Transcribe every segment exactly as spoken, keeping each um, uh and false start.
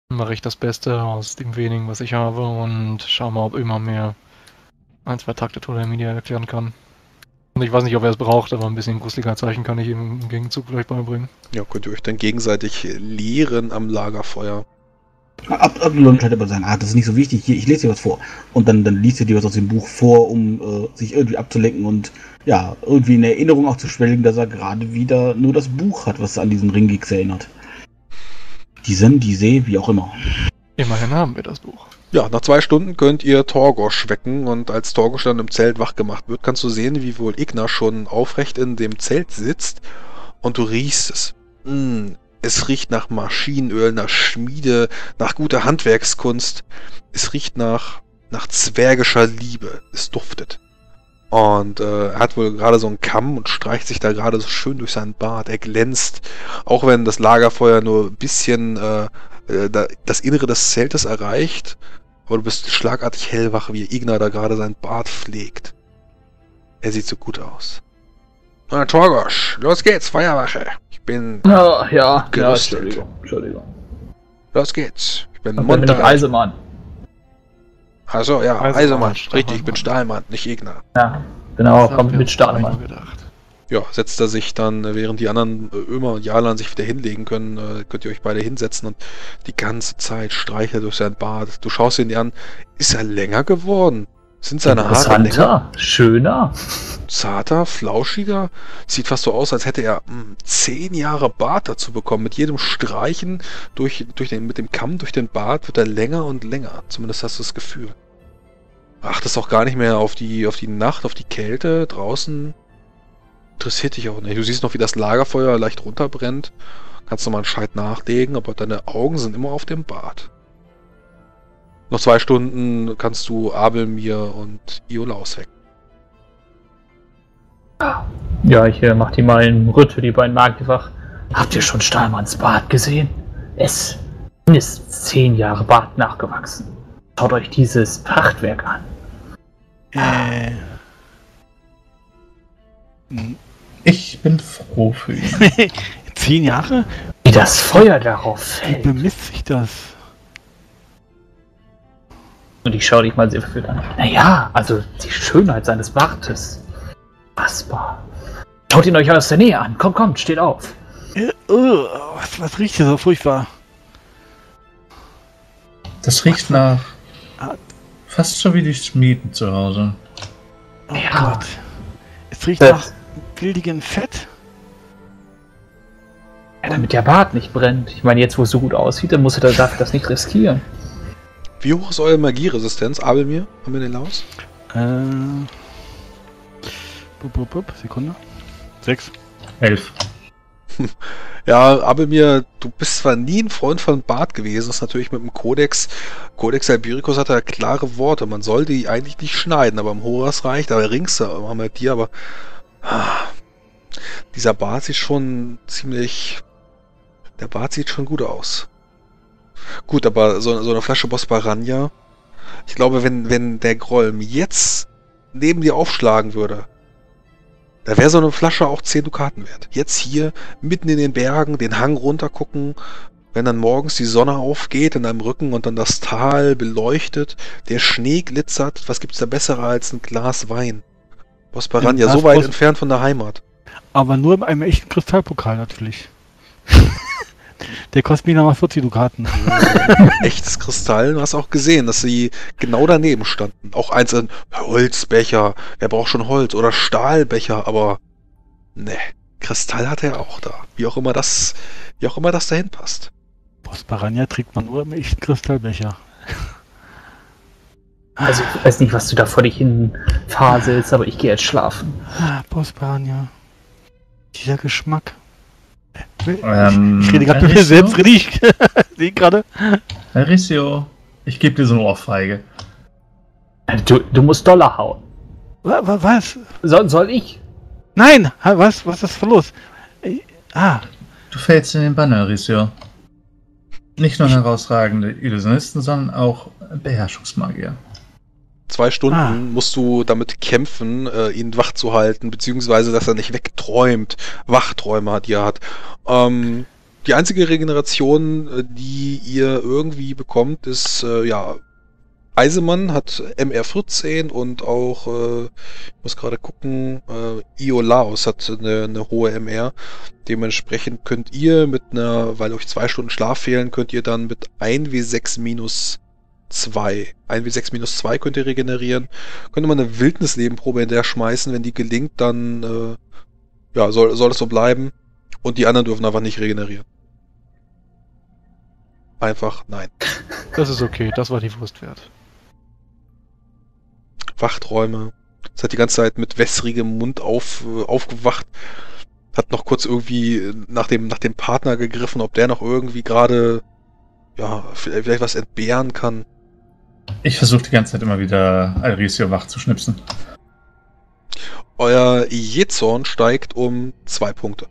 mache ich das Beste aus dem wenigen, was ich habe und schau mal, ob immer mehr ein, zwei Takte Total Media erklären kann. Und ich weiß nicht, ob er es braucht, aber ein bisschen gruseliger Zeichen kann ich ihm im Gegenzug vielleicht beibringen. Ja, könnt ihr euch dann gegenseitig lehren am Lagerfeuer. Ab, ab und halt aber sagen, ah, das ist nicht so wichtig, hier, ich lese dir was vor. Und dann, dann liest er dir was aus dem Buch vor, um äh, sich irgendwie abzulenken und ja, irgendwie in Erinnerung auch zu schwelgen, dass er gerade wieder nur das Buch hat, was an diesen Ringgigs erinnert. Die Sen, die See, wie auch immer. Immerhin haben wir das Buch. Ja, nach zwei Stunden könnt ihr Torgosch wecken und als Torgosch dann im Zelt wach gemacht wird, kannst du sehen, wie wohl Ignar schon aufrecht in dem Zelt sitzt und du riechst es. Mm, es riecht nach Maschinenöl, nach Schmiede, nach guter Handwerkskunst. Es riecht nach, nach zwergischer Liebe. Es duftet. Und äh, er hat wohl gerade so einen Kamm und streicht sich da gerade so schön durch seinen Bart. Er glänzt, auch wenn das Lagerfeuer nur ein bisschen äh, äh, das Innere des Zeltes erreicht. Aber du bist schlagartig hellwach, wie Ignar da gerade seinen Bart pflegt. Er sieht so gut aus. Na, Torgosch, los geht's, Feuerwache. Ich bin Ja, ja, gerüstet. ja, Entschuldigung, Entschuldigung. Los geht's. Ich bin Und dann bin ich munter. Eisemann. Achso, ja, Eisenmann, Eisenmann. Stahlmann. Richtig, ich bin Stahlmann, nicht Ignar. Ja, genau, Das haben kommt wir mit uns Stahlmann. nur gedacht. Ja, setzt er sich dann, äh, während die anderen äh, Ömer und Jalan sich wieder hinlegen können, äh, könnt ihr euch beide hinsetzen und die ganze Zeit streichelt er durch sein Bart. Du schaust ihn dir an. Ist er länger geworden? Sind seine Haare länger? Interessanter, schöner. Zarter, flauschiger? Sieht fast so aus, als hätte er mh, zehn Jahre Bart dazu bekommen. Mit jedem Streichen durch, durch den, mit dem Kamm durch den Bart wird er länger und länger. Zumindest hast du das Gefühl. Achtest auch gar nicht mehr auf die, auf die Nacht, auf die Kälte draußen. Interessiert dich auch nicht. Du siehst noch, wie das Lagerfeuer leicht runterbrennt. Kannst nochmal einen Scheit nachlegen, aber deine Augen sind immer auf dem Bart. Noch zwei Stunden kannst du Abelmir und Iolaus wecken. Ja, ich äh, mach die mal in Rütte, die beiden Magier. Habt ihr schon Stahlmanns Bart gesehen? Es ist zehn Jahre Bart nachgewachsen. Schaut euch dieses Prachtwerk an. Äh. Ich bin froh für ihn. Zehn Jahre? Wie das Feuer darauf Wie fällt. bemisst sich das? Und ich schaue dich mal sehr verführt an. Naja, also die Schönheit seines Bartes. Fassbar. Schaut ihn euch aus der Nähe an. Kommt, kommt, steht auf. Äh, uh, was, was riecht hier so furchtbar? Das riecht nach fast so wie die Schmieden zu Hause. Oh Ja. Gott. Es riecht Äh. nach billigem Fett. Ja, damit der Bart nicht brennt. Ich meine, jetzt wo es so gut aussieht, dann muss er darf das nicht riskieren. Wie hoch ist eure Magieresistenz, Abelmir? Haben wir den Laus? Äh. Bup, bup, bup. Sekunde. Sechs. Elf. Ja, Abelmir, du bist zwar nie ein Freund von Bart gewesen, das ist natürlich mit dem Kodex. Codex Albiricus hat da klare Worte. Man soll die eigentlich nicht schneiden, aber im Horas reicht, aber ringst du immer mit dir, aber ah, dieser Bart sieht schon ziemlich. Der Bart sieht schon gut aus. Gut, aber so, so eine Flasche Bosparanja, ich glaube, wenn, wenn der Grolm jetzt neben dir aufschlagen würde, da wäre so eine Flasche auch zehn Dukaten wert. Jetzt hier, mitten in den Bergen, den Hang runter gucken, wenn dann morgens die Sonne aufgeht in deinem Rücken und dann das Tal beleuchtet, der Schnee glitzert, was gibt's da besser als ein Glas Wein? Bosparanja, Ein so Glas weit Bos- entfernt von der Heimat. Aber nur in einem echten Kristallpokal natürlich. Der kostet mir nochmal vierzig Dukaten. Echtes Kristall, du hast auch gesehen, dass sie genau daneben standen. Auch eins in Holzbecher, wer braucht schon Holz? Oder Stahlbecher, aber ne, Kristall hat er auch da. Wie auch immer das, wie auch immer das dahin passt. Bosparanja trägt man nur im echten Kristallbecher. Also ich weiß nicht, was du da vor dich hin faselst, aber ich gehe jetzt schlafen. Ah, Bosparanja. Dieser Geschmack. Ähm, Ich rede gerade mit mir Aristo? selbst, rede ich. Sehe ich gerade. Aristo, ich gebe dir so eine Ohrfeige. Du, du musst Dollar hauen. Wa- wa- Was? Soll, soll ich? Nein! Ha, Was? Was ist los? Äh, Ah, Du fällst in den Bann, Aristo. Nicht nur herausragende Illusionisten, sondern auch Beherrschungsmagier. Zwei Stunden Ah. musst du damit kämpfen, äh, ihn wach zu halten, beziehungsweise dass er nicht wegträumt, Wachträume, die er hat. Ähm, die einzige Regeneration, äh, die ihr irgendwie bekommt, ist, äh, ja, Eisemann hat M R vierzehn und auch, äh, ich muss gerade gucken, äh, Iolaos hat eine, eine hohe M R. Dementsprechend könnt ihr mit einer, weil euch zwei Stunden Schlaf fehlen, könnt ihr dann mit eins W sechs minus zwei, eins W sechs minus zwei könnt ihr regenerieren. Könnt ihr mal eine Wildnislebenprobe in der schmeißen, wenn die gelingt, dann, äh, ja, soll, soll es so bleiben. Und die anderen dürfen einfach nicht regenerieren. Einfach nein. Das ist okay, das war die Wurst wert. Wachträume. Ist halt die ganze Zeit mit wässrigem Mund auf, äh, aufgewacht. Hat noch kurz irgendwie nach dem, nach dem Partner gegriffen, ob der noch irgendwie gerade, ja, vielleicht was entbehren kann. Ich versuche die ganze Zeit immer wieder Alrisio wach zu schnipsen. Euer Jezorn steigt um zwei Punkte.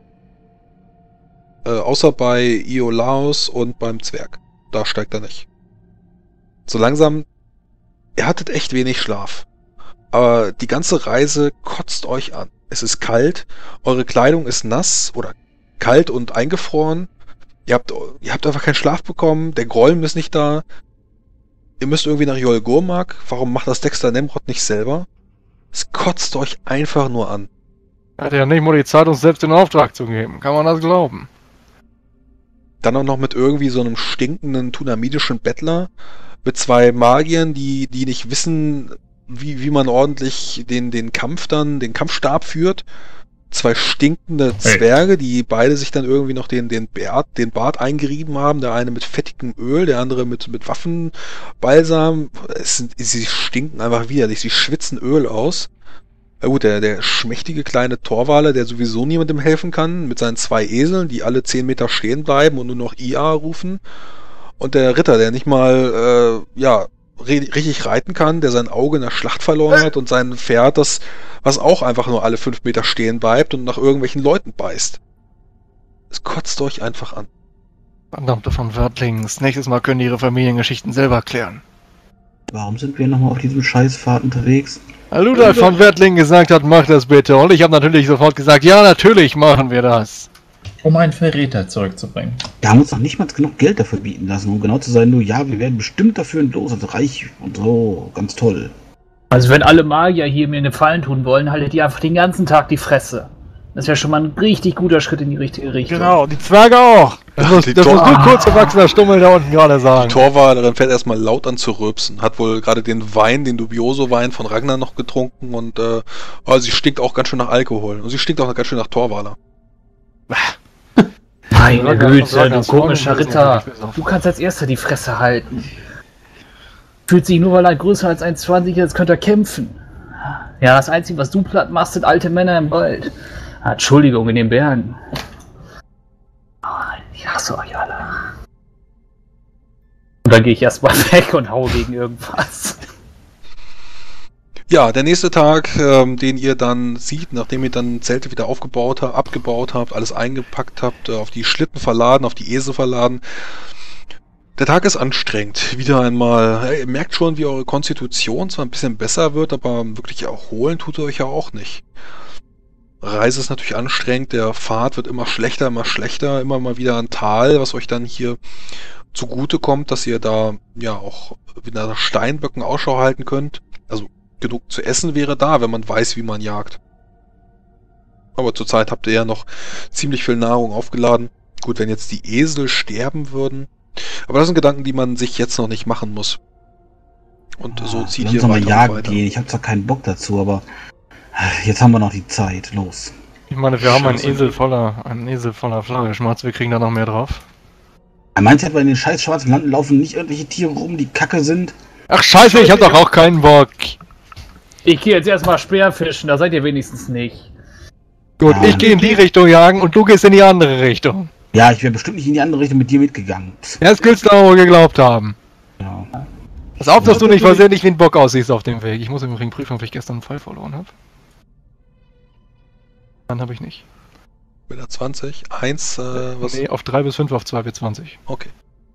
Äh, außer bei Iolaos und beim Zwerg. Da steigt er nicht. So langsam, ihr hattet echt wenig Schlaf. Aber die ganze Reise kotzt euch an. Es ist kalt, eure Kleidung ist nass oder kalt und eingefroren. Ihr habt, ihr habt einfach keinen Schlaf bekommen, der Grolm ist nicht da. Ihr müsst irgendwie nach Yolgurmark. Warum macht das Dexter Nemrod nicht selber? Es kotzt euch einfach nur an. Er hat ja nicht mal die Zeit, uns selbst den Auftrag zu geben. Kann man das glauben? Dann auch noch mit irgendwie so einem stinkenden tunamidischen Bettler. Mit zwei Magiern, die, die nicht wissen, wie, wie man ordentlich den, den Kampf dann, den Kampfstab führt. Zwei stinkende Zwerge, die beide sich dann irgendwie noch den, den, Bart, den Bart eingerieben haben. Der eine mit fettigem Öl, der andere mit, mit Waffenbalsam. Es sind, sie stinken einfach widerlich. Sie schwitzen Öl aus. Na gut, der, der schmächtige kleine Torwaler, der sowieso niemandem helfen kann, mit seinen zwei Eseln, die alle zehn Meter stehen bleiben und nur noch I A rufen. Und der Ritter, der nicht mal, äh, ja, richtig reiten kann, der sein Auge in der Schlacht verloren hat und sein Pferd, das, was auch einfach nur alle fünf Meter stehen bleibt und nach irgendwelchen Leuten beißt. Es kotzt euch einfach an. Verdammte von Wörtlings. Nächstes Mal können die ihre Familiengeschichten selber klären. Warum sind wir nochmal auf diesem Scheißpfad unterwegs? Weil Ludolf von Wertling gesagt hat, mach das bitte. Und ich habe natürlich sofort gesagt, ja, natürlich machen wir das. Um einen Verräter zurückzubringen. Wir haben uns noch nicht mal genug Geld dafür bieten lassen, um genau zu sein, nur ja, wir werden bestimmt dafür entlos, also reich und so, ganz toll. Also wenn alle Magier hier mir eine Fallen tun wollen, haltet ihr einfach den ganzen Tag die Fresse. Das wäre schon mal ein richtig guter Schritt in die richtige Richtung. Genau, die Zwerge auch. Das, Ach, muss, die das Tor- muss nur kurz erwachsener Stummel da unten gerade sagen. Die Torwalerin fängt erstmal laut an zu rülpsen. Hat wohl gerade den Wein, den Dubioso-Wein von Ragnar noch getrunken und äh, oh, sie stinkt auch ganz schön nach Alkohol. Und sie stinkt auch ganz schön nach Torwaler. Meine Ragnar- Güte, Ragnar- du komischer Ragnar- Ritter. Ragnar- Du kannst als erster die Fresse halten. Fühlt sich nur, weil er größer als eins Komma zwanzig ist, könnte er kämpfen. Ja, das Einzige, was du platt machst, sind alte Männer im Wald. Ah, Entschuldigung, in den Bergen. Ah, ich hasse euch alle. Und dann gehe ich erstmal weg und hau gegen irgendwas. Ja, der nächste Tag, ähm, den ihr dann seht, nachdem ihr dann Zelte wieder aufgebaut habt, abgebaut habt, alles eingepackt habt, äh, auf die Schlitten verladen, auf die Esel verladen. Der Tag ist anstrengend. Wieder einmal, ihr merkt schon, wie eure Konstitution zwar ein bisschen besser wird, aber wirklich erholen tut ihr euch ja auch nicht. Reise ist natürlich anstrengend, der Pfad wird immer schlechter, immer schlechter, immer mal wieder ein Tal, was euch dann hier zugute kommt, dass ihr da ja auch wieder nach Steinböcken Ausschau halten könnt. Also genug zu essen wäre da, wenn man weiß, wie man jagt. Aber zurzeit habt ihr ja noch ziemlich viel Nahrung aufgeladen. Gut, wenn jetzt die Esel sterben würden. Aber das sind Gedanken, die man sich jetzt noch nicht machen muss. Und so zieht Lass ihr uns mal weiter jagen und weiter. gehen. Ich habe zwar keinen Bock dazu, aber jetzt haben wir noch die Zeit. Los. Ich meine, wir haben einen Scheiße. Esel voller, einen Esel voller Fleischschmatz, wir kriegen da noch mehr drauf. Meinst du etwa, in den scheiß schwarzen Landen laufen nicht irgendwelche Tiere rum, die kacke sind? Ach scheiße, ich hab doch auch keinen Bock. Ich gehe jetzt erstmal Speerfischen, da seid ihr wenigstens nicht. Gut, Ja. ich gehe in die Richtung jagen und du gehst in die andere Richtung. Ja, ich wäre bestimmt nicht in die andere Richtung mit dir mitgegangen. Das willst du aber wohl geglaubt haben. Ja. Pass auf, dass du nicht versehentlich wie ein Bock aussiehst auf dem Weg. Ich muss im Übrigen prüfen, ob ich gestern einen Fall verloren habe. Dann habe ich nicht. Mit der zwanzig, eins, äh, was? Nee, auf drei bis fünf auf zwei bis zwanzig. Okay.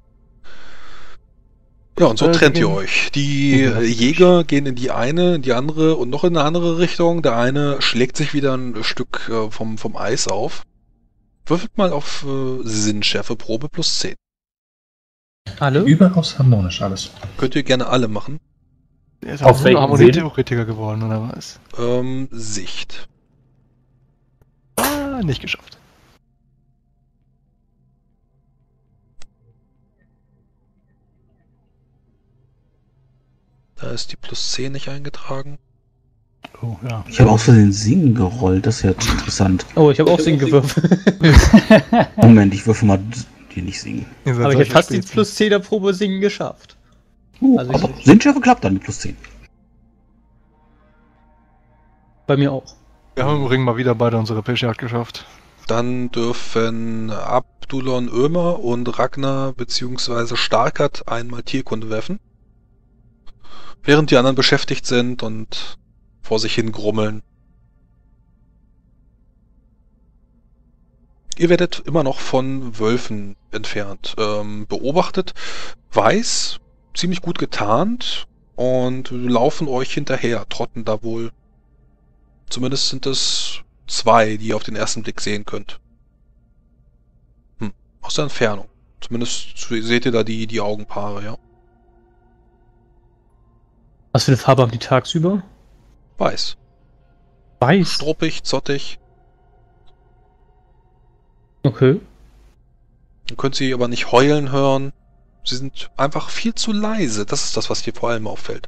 Ja, und so Äh, trennt die ihr gehen- euch. Die gehen äh, Jäger gehen in die eine, in die andere und noch in eine andere Richtung. Der eine schlägt sich wieder ein Stück äh, vom, vom Eis auf. Würfelt mal auf äh, Sinnschärfeprobe plus zehn. Alle? Überaus harmonisch alles. Könnt ihr gerne alle machen. Der ist Auf auch ein welchen Harmonietheoretiker geworden, oder was? Ähm, Sicht. Ah, nicht geschafft. Da ist die plus zehn nicht eingetragen. Oh, ja. Ich habe aus Versehen Singen gerollt, das ist ja interessant. Oh, ich habe auch Singen gewürfelt. Moment, ich würfel mal die nicht singen. Ihr seid Aber ich solche hätte fast die Spezi. plus zehn der Probe Singen geschafft. Oh, Also aber ich- Sinnschärfe klappt dann mit plus zehn. Bei mir auch. Wir haben im Ring mal wieder beide unsere Pechjagd geschafft. Dann dürfen Abdulon Ömer und Ragnar bzw. Starkert einmal Tierkunde werfen. Während die anderen beschäftigt sind und vor sich hin grummeln. Ihr werdet immer noch von Wölfen entfernt. Ähm, beobachtet, weiß, ziemlich gut getarnt und laufen euch hinterher, trotten da wohl. Zumindest sind es zwei, die ihr auf den ersten Blick sehen könnt. Hm, aus der Entfernung. Zumindest seht ihr da die, die Augenpaare, ja. Was für eine Farbe haben die tagsüber? Weiß. Weiß. Struppig, zottig. Okay. Ihr könnt sie aber nicht heulen hören. Sie sind einfach viel zu leise. Das ist das, was dir vor allem auffällt.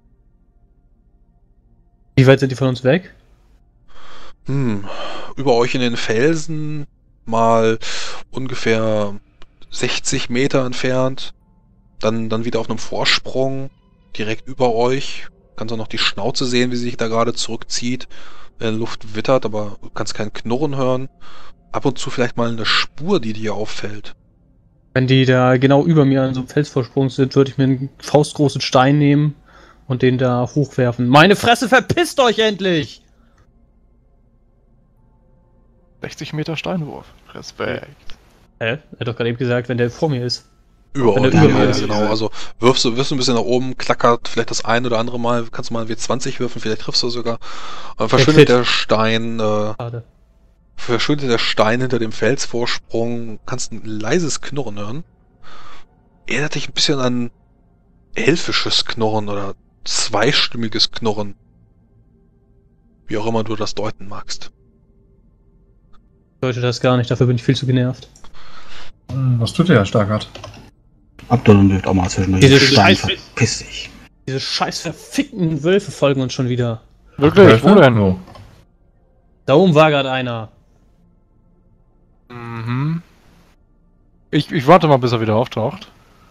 Wie weit sind die von uns weg? Hm, über euch in den Felsen, mal ungefähr sechzig Meter entfernt, dann, dann wieder auf einem Vorsprung, direkt über euch. Kannst auch noch die Schnauze sehen, wie sie sich da gerade zurückzieht, in der Luft wittert, aber du kannst kein Knurren hören. Ab und zu vielleicht mal eine Spur, die dir auffällt. Wenn die da genau über mir an so einem Felsvorsprung sind, würde ich mir einen faustgroßen Stein nehmen und den da hochwerfen. Meine Fresse, verpisst euch endlich! sechzig Meter Steinwurf. Respekt. Hä? Er hat doch gerade eben gesagt, wenn der vor mir ist. Über Wenn euch, der über mir ja, ist, genau. ja. Also wirfst du, wirfst du ein bisschen nach oben, klackert vielleicht das ein oder andere Mal, kannst du mal ein W zwanzig würfen, vielleicht triffst du sogar. Äh, verschwindet crit. der Stein, äh, Schade. verschwindet der Stein hinter dem Felsvorsprung, kannst ein leises Knurren hören. Erinnert dich ein bisschen an elfisches Knurren oder zweistimmiges Knurren. Wie auch immer du das deuten magst. Ich deute das gar nicht, dafür bin ich viel zu genervt. Was tut der, Starkart? Abdolon wirft auch mal zwischendurch. Diese Stein, Scheiße- verpiss dich. Diese scheiß verfickten Wölfe folgen uns schon wieder. Wirklich? Wo denn? Oh. Da oben war gerade einer. Mhm. Ich, ich warte mal, bis er wieder auftaucht.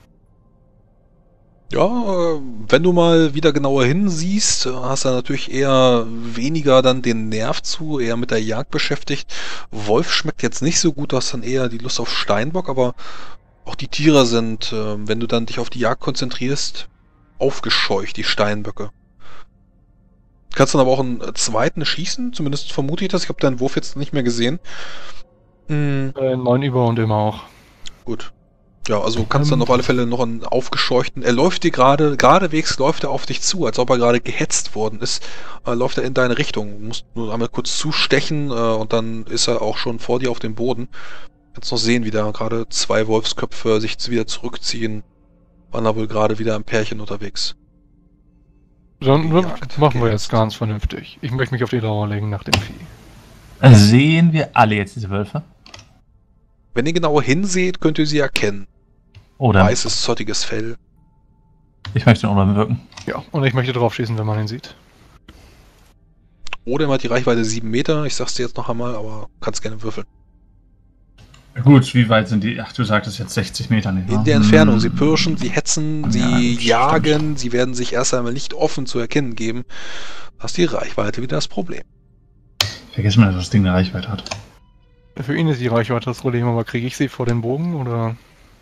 Ja, äh, wenn du mal wieder genauer hinsiehst, äh, hast du natürlich eher weniger dann den Nerv zu, eher mit der Jagd beschäftigt. Wolf schmeckt jetzt nicht so gut, du hast dann eher die Lust auf Steinbock, aber auch die Tiere sind, äh, wenn du dann dich auf die Jagd konzentrierst, aufgescheucht, die Steinböcke. Kannst dann aber auch einen äh, zweiten schießen, zumindest vermute ich das. Ich habe deinen Wurf jetzt nicht mehr gesehen. Hm, Äh, neun über und immer auch. gut. Ja, also kannst Ähm. dann auf alle Fälle noch einen aufgescheuchten. Er läuft dir gerade, geradewegs läuft er auf dich zu, als ob er gerade gehetzt worden ist. Äh, läuft er in deine Richtung. Du musst nur einmal kurz zustechen äh, und dann ist er auch schon vor dir auf dem Boden. Kannst noch sehen, wie da gerade zwei Wolfsköpfe sich wieder zurückziehen. Waren da wohl gerade wieder im Pärchen unterwegs. Dann Gejagt. machen wir Gejagt. jetzt ganz vernünftig. Ich möchte mich auf die Lauer legen nach dem Vieh. Sehen wir alle jetzt diese Wölfe? Wenn ihr genauer hinseht, könnt ihr sie erkennen. Oder? Weißes, zottiges Fell. Ich möchte ihn wirken. Ja, und ich möchte drauf schießen, wenn man ihn sieht. Odem hat die Reichweite sieben Meter. Ich sag's dir jetzt noch einmal, aber kannst gerne würfeln. Gut, wie weit sind die? Ach, du sagtest jetzt sechzig Meter, nicht wahr? In der Entfernung. Sie Hm. pirschen, sie hetzen, Ja, sie stimmt. jagen. Sie werden sich erst einmal nicht offen zu erkennen geben. Da ist die Reichweite wieder das Problem. Vergiss mal, dass das Ding eine Reichweite hat. Für ihn ist die Reichweite das Problem, aber kriege ich sie vor den Bogen oder?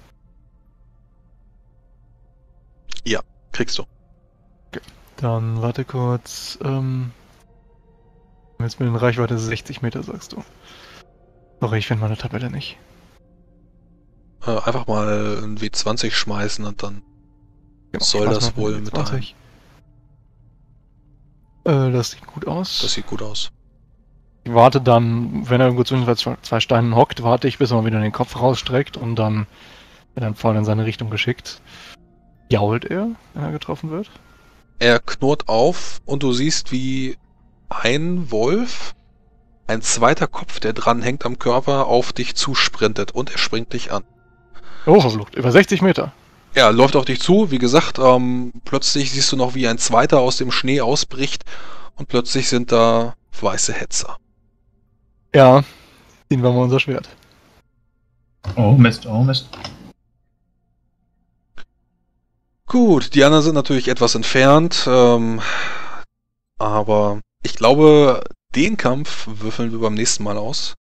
Kriegst du. Dann warte kurz. Ähm, jetzt mit den Reichweite sechzig Meter, sagst du. Sorry, ich finde meine Tabelle nicht. Äh, einfach mal ein W zwanzig schmeißen und dann Genau, soll ich das mach mal wohl mit mit zwanzig. Äh, das sieht gut aus. Das sieht gut aus. Ich warte dann, wenn er irgendwo zwischen zwei, zwei Steinen hockt, warte ich, bis er mal wieder den Kopf rausstreckt und dann wird ein Pfeil in seine Richtung geschickt. Jault er, wenn er getroffen wird? Er knurrt auf und du siehst, wie ein Wolf, ein zweiter Kopf, der dran hängt am Körper, auf dich zusprintet und er springt dich an. Oh, verflucht. Über sechzig Meter. Ja, läuft auf dich zu. Wie gesagt, ähm, plötzlich siehst du noch, wie ein zweiter aus dem Schnee ausbricht und plötzlich sind da weiße Hetzer. Ja, ziehen wir mal unser Schwert. Oh Mist, oh Mist. Gut, die anderen sind natürlich etwas entfernt, ähm, aber ich glaube, den Kampf würfeln wir beim nächsten Mal aus.